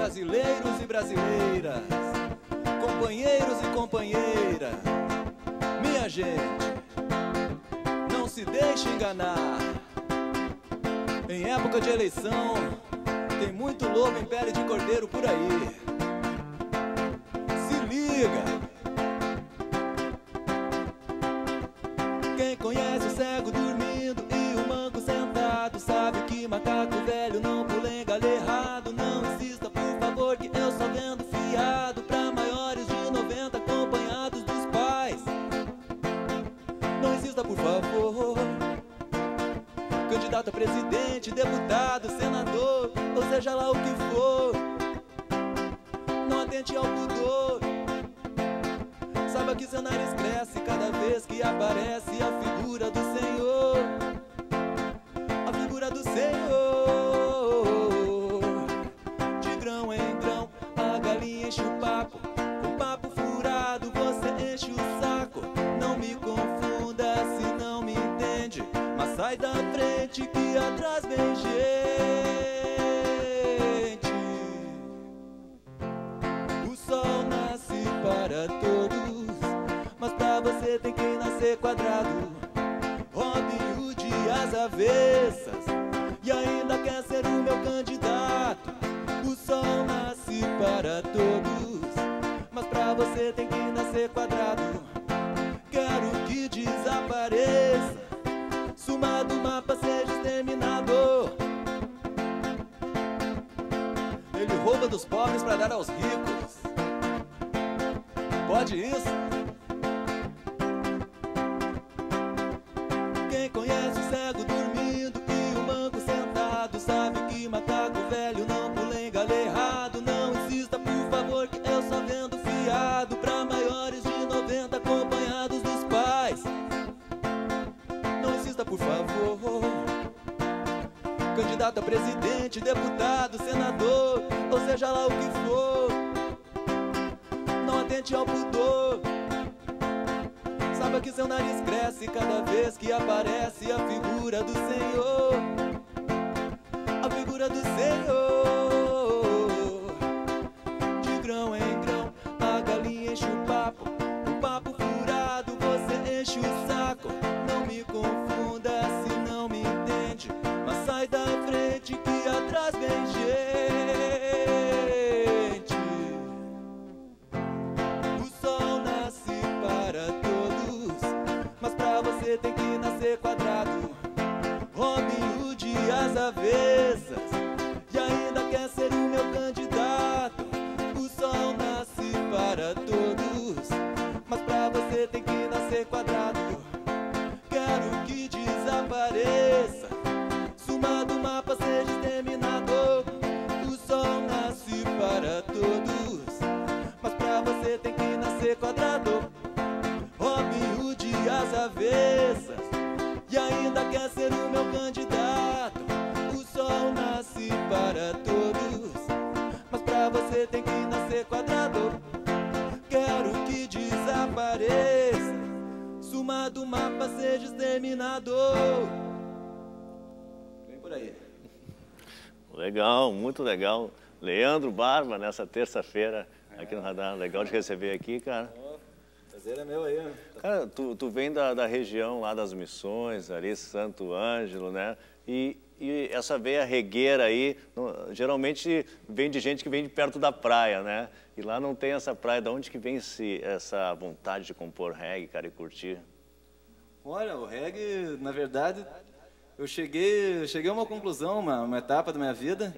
brasileiros e brasileiras, companheiros e companheiras, minha gente, não se deixe enganar. Em época de eleição, tem muito lobo em pele de cordeiro por aí. Se liga! Quem conhece o cego dormindo e o manco sentado sabe que macaco velho não pula em galho errado. Não insista, por favor, que eu só vendo fiado pra maiores de 90 acompanhados dos pais. Não insista, por favor. Candidato a presidente, deputado, senador, ou seja lá o que for, não atente ao pudor. Saiba que seu nariz cresce cada vez que aparece a figura do Senhor. A figura do Senhor. De grão em grão, a galinha enche o papo. Com papo furado, você enche o saco. Não me confunda se não me entende, mas sai da frente que atrás vem gente. O sol nasce para todos, mas pra você tem que nascer quadrado. Robin Hood às avessas, e ainda quer ser o meu candidato. O sol nasce para todos, mas pra você tem que nascer quadrado. Quero que desapareça, suma do mapa, seja exterminador. Ele rouba dos pobres pra dar aos ricos. Pode isso? Quem conhece o cego dormindo e o manco sentado sabe que macaco velho não pula em galho errado. Não insista, por favor, que eu só vendo fiado pra maiores de 90 acompanhados dos pais. Não insista, por favor. Candidato a presidente, deputado, senador, ou seja lá o que for, não atente ao pudor. Saiba que seu nariz cresce cada vez que aparece a figura do Senhor. A figura do Senhor. De grão em grão, a galinha enche o papo. O papo furado, você enche o saco. Não me confunda se não me entende, mas sai da frente que atrás vem gente. O sol nasce para todos, mas pra você tem que nascer quadrado. Robin Hood às avessas, e ainda quer ser o meu candidato. O sol nasce para todos, mas pra você tem que nascer quadrado. Quero que desapareça, suma do mapa, seja exterminador. O sol nasce para todos, mas pra você tem que nascer quadrado. Robin Hood às avessas, e ainda quer ser o meu candidato. O sol nasce para todos, mas pra você tem que nascer quadrado. Quero que desapareça, suma do mapa, seja exterminador. Vem por aí. Legal, muito legal. Leandro Barba, nessa terça-feira aqui no Radar. Legal de receber aqui, cara. Prazer é meu aí. Cara, tu vem da região lá das Missões, ali, Santo Ângelo, né? E essa veia regueira aí, geralmente vem de gente que vem de perto da praia, né? E lá não tem essa praia. De onde que vem essa vontade de compor reggae, cara, e curtir? Olha, o reggae, na verdade, eu cheguei a uma conclusão, uma etapa da minha vida,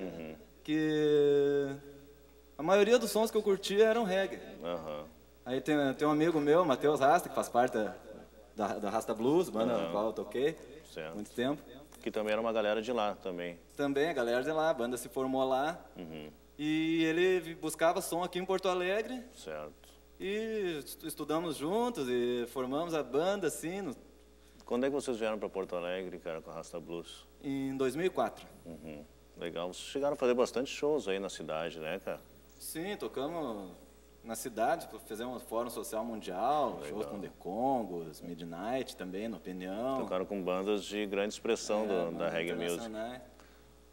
que a maioria dos sons que eu curtia eram reggae. Aí tem um amigo meu, Matheus Rasta, que faz parte da Rasta Blues, banda na qual eu toquei há muito tempo. Que também era uma galera de lá também. Também, a galera de lá, a banda se formou lá. E ele buscava som aqui em Porto Alegre. Certo. E estudamos juntos e formamos a banda, assim. Quando é que vocês vieram para Porto Alegre, cara, com a Rasta Blues? Em 2004. Legal. Vocês chegaram a fazer bastante shows aí na cidade, né, cara? Sim, tocamos na cidade, fizemos um fórum social mundial, shows com The Congos, Midnight também, na Opinião. Tocaram com bandas de grande expressão da reggae music.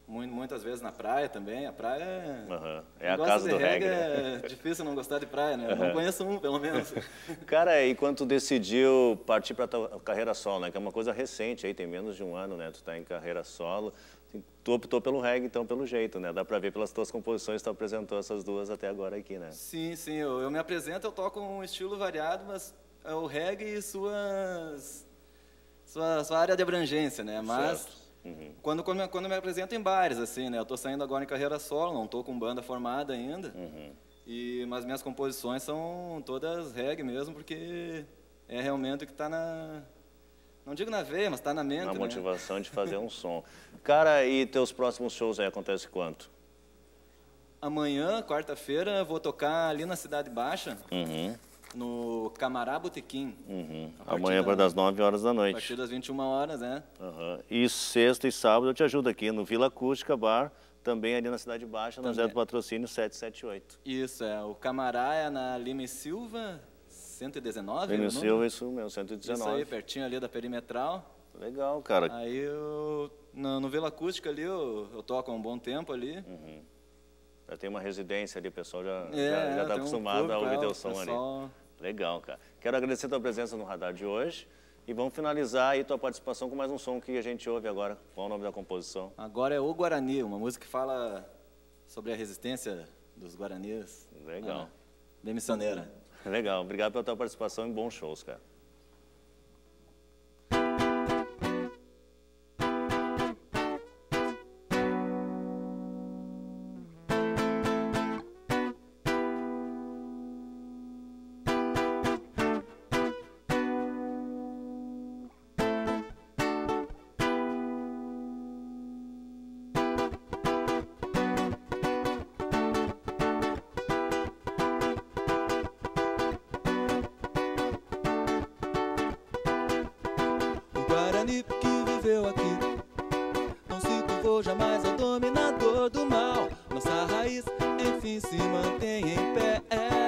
muitas vezes na praia também. A praia é a casa do reggae, né? É difícil não gostar de praia, né? Não conheço um, pelo menos. Cara, e quando tu decidiu partir para a carreira solo, né? Que é uma coisa recente, aí tem menos de um ano, né? Tu tá em carreira solo. Tu optou pelo reggae, então, pelo jeito, né? Dá para ver pelas tuas composições, tu apresentou essas duas até agora aqui, né? Sim, sim. Eu me apresento, eu toco um estilo variado, mas é o reggae e sua área de abrangência, né? Mas quando me apresento em bares, assim, né? Eu tô saindo agora em carreira solo, não tô com banda formada ainda. Mas minhas composições são todas reggae mesmo, porque é realmente o que está não digo na veia, mas está na mente, Na né? motivação de fazer um som. Cara, e teus próximos shows aí acontecem quanto? Amanhã, quarta-feira, vou tocar ali na Cidade Baixa, no Camará Botequim. Amanhã para das 9 horas da noite. A partir das 21 horas, né? E sexta e sábado eu te ajudo aqui no Vila Acústica Bar, também ali na Cidade Baixa, no Zé do Patrocínio 778. Isso, o Camará é na Lima e Silva, 119. Lima e Silva, isso mesmo, 119. Isso aí, pertinho ali da Perimetral. Legal, cara. Aí no Vila Acústica ali eu toco há um bom tempo ali. Já tem uma residência ali, o pessoal já está acostumado a ouvir teu som ali. Legal, cara. Quero agradecer a tua presença no Radar de hoje e vamos finalizar aí tua participação com mais um som que a gente ouve agora. Qual é o nome da composição? Agora é O Guarani, uma música que fala sobre a resistência dos guaranis. Legal. Bem missioneira. Legal. Obrigado pela tua participação e bons shows, cara. Que viveu aqui não se curvou jamais ao dominador do mal. Nossa raiz, enfim, se mantém em pé.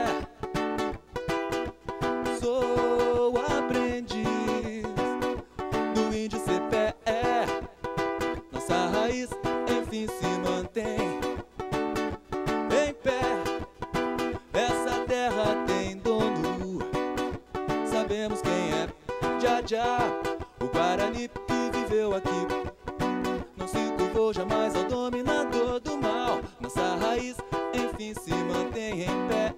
Sou aprendiz do índio cepé. Nossa raiz, enfim, se mantém em pé. Essa terra tem dono, sabemos quem é. Já, já. O Guarani que viveu aqui não se curvou jamais ao dominador do mal. Nossa raiz, enfim, se mantém em pé.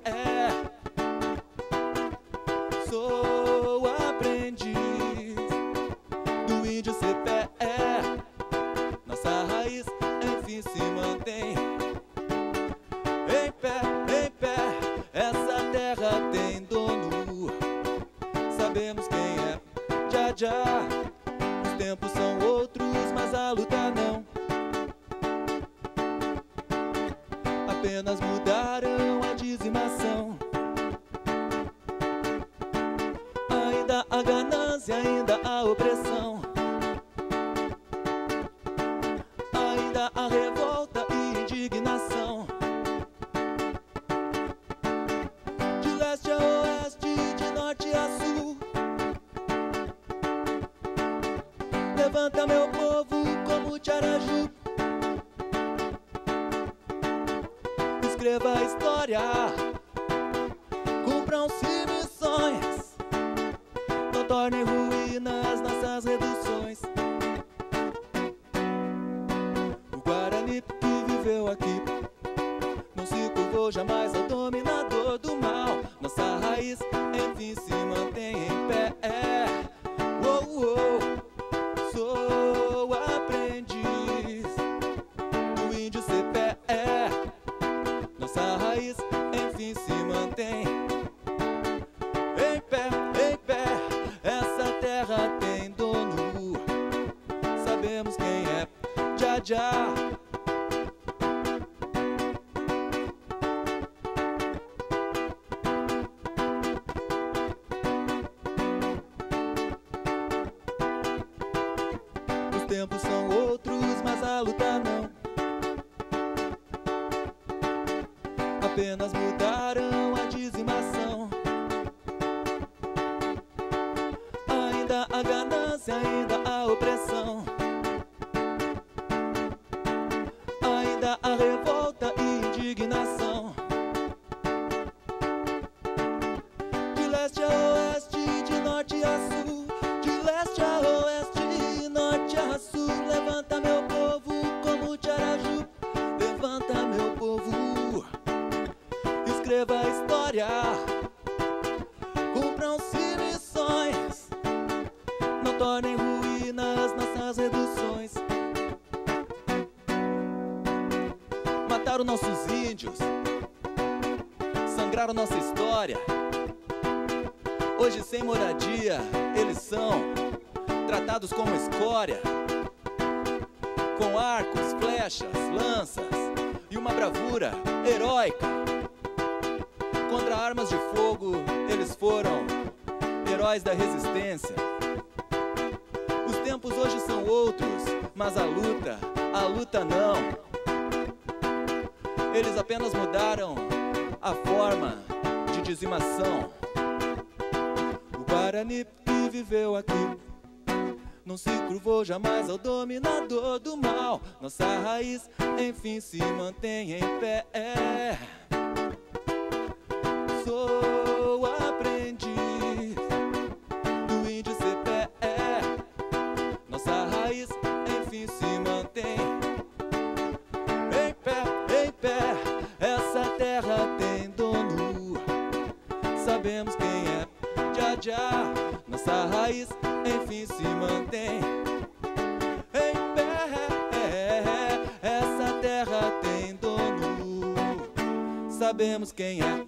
Sou aprendiz do índio cepé. Nossa raiz, enfim, se mantém em pé, em pé. Essa terra tem dono, sabemos quem é. Já, já. Os tempos são outros, mas a luta não. Apenas mudaram a dizimação. Ainda há ganância, ainda há opressão. Ainda há revolta e indignação. De leste a oeste, de norte a sul. Levanta meu povo como Tiaraju. Escreva a história, cumpram-se missões. Não tornem ruínas nossas reduções. O Guarani que viveu aqui não se curvou jamais ao dominador do mal. Nossa raiz, enfim, se mantém em pé. Sou aprendiz do índio cepé. Nossa raiz, enfim, se mantém em pé, em pé. Essa terra tem dono, sabemos quem é. Já, já. Os tempos são outros, mas a luta não. Apenas mudaram a dizimação. Ainda há ganância, ainda há opressão. unida a revolta e indignação. De leste a oeste, de norte a sul, de leste a oeste, norte a sul. Levanta meu povo como de Araju, levanta meu povo. Escreva a história, cumpram-se missões, não tornem ruínas nossas reduções. Mataram nossos índios, sangraram nossa história. Hoje sem moradia, eles são tratados como escória, com arcos, flechas, lanças e uma bravura heróica. Contra armas de fogo, eles foram heróis da resistência. Os tempos hoje são outros, mas a luta não. Eles apenas mudaram a forma de dizimação. O Guarani que viveu aqui não se curvou jamais ao dominador do mal. Nossa raiz, enfim, se mantém em pé. Sou aprendiz do índio Cepé. Nossa raiz, enfim, se mantém em pé, em pé. Essa terra tem dono, sabemos quem é. Já, já, nossa raiz, enfim, se mantém em pé. Essa terra tem dono, sabemos quem é.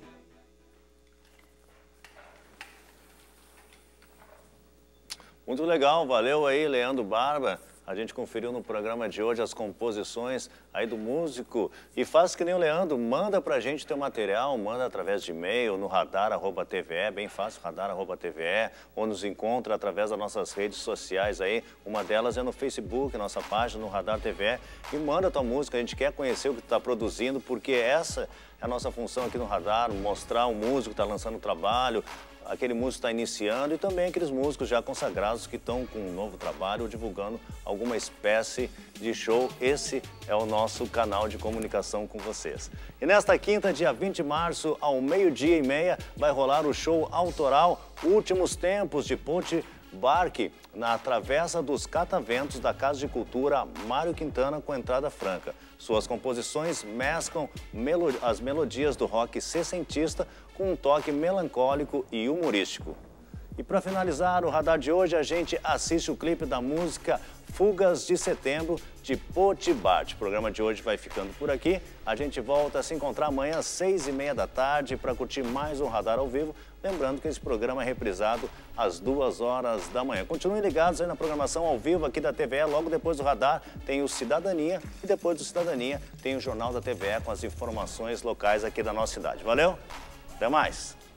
Muito legal, valeu aí, Leandro Barba. A gente conferiu no programa de hoje as composições aí do músico. E faz que nem o Leandro, manda pra gente teu material, manda através de e-mail no radar@tve, bem fácil, radar@tve, ou nos encontra através das nossas redes sociais aí. Uma delas é no Facebook, nossa página no Radar TV. E manda tua música, a gente quer conhecer o que tu tá produzindo, porque essa é a nossa função aqui no Radar, mostrar o músico que está lançando trabalho, aquele músico está iniciando e também aqueles músicos já consagrados que estão com um novo trabalho, divulgando alguma espécie de show. Esse é o nosso canal de comunicação com vocês. E nesta quinta, dia 20 de março, ao 12h30, vai rolar o show autoral Últimos Tempos de Ponte Barque, na Travessa dos Cataventos da Casa de Cultura Mário Quintana, com entrada franca. Suas composições mesclam as melodias do rock sessentista com um toque melancólico e humorístico. E para finalizar o Radar de hoje, a gente assiste o clipe da música Fugas de Setembro, de Potibate. O programa de hoje vai ficando por aqui. A gente volta a se encontrar amanhã às 6h30 da tarde para curtir mais um Radar ao vivo. Lembrando que esse programa é reprisado às 2h da manhã. Continuem ligados aí na programação ao vivo aqui da TVE. Logo depois do Radar tem o Cidadania e depois do Cidadania tem o Jornal da TVE com as informações locais aqui da nossa cidade. Valeu? Até mais!